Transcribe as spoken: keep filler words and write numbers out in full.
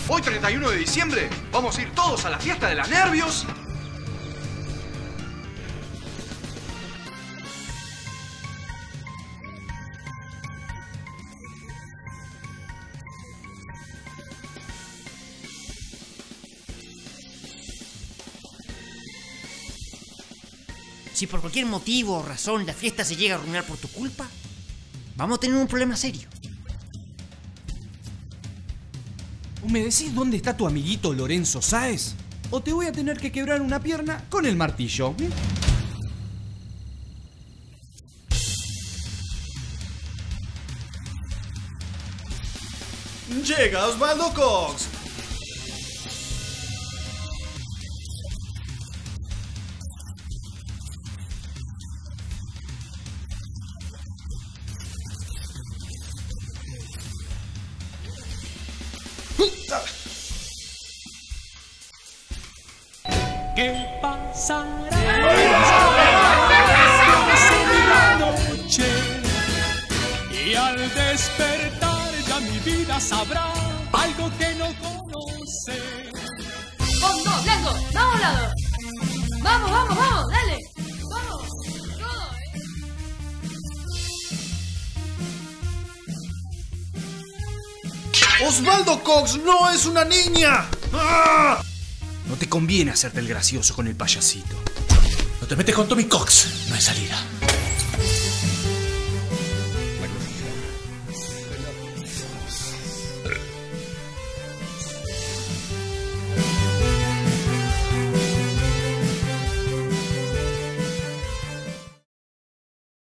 Hoy treinta y uno de diciembre vamos a ir todos a la fiesta de las nervios. Si por cualquier motivo o razón la fiesta se llega a arruinar por tu culpa, vamos a tener un problema serio. ¿O me decís dónde está tu amiguito Lorenzo Sáez? ¿O te voy a tener que quebrar una pierna con el martillo? Llega Osvaldo Cox. ¿Qué pasará en la noche? Y al despertar ya mi vida sabrá algo que no conoce. ¡Vamos, no, Blanco! ¡Vamos, lado! ¡Vamos, vamos, vamos! ¡Dale! ¡Vamos! ¡Todo, eh! ¡Osvaldo Cox no es una niña! ¡Ah! No te conviene hacerte el gracioso con el payasito. No te metes con Tommy Cox, no hay salida.